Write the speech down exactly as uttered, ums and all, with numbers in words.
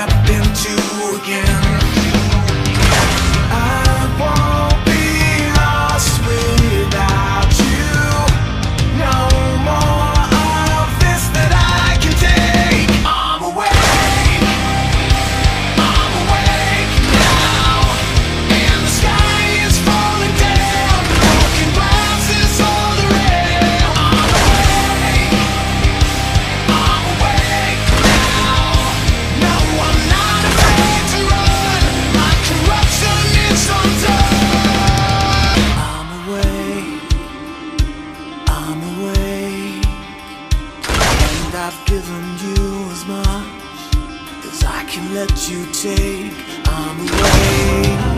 up into again. I won't be lost without you. No more of this that I can take. I'm awake, I'm awake now, and the sky is falling down. Broken glass is all around. I'm awake, I'm awake now. No, I'm not afraid to run. My corruption is undone. I'm awake, I'm awake, and I've given you as much as I can let you take. I'm awake.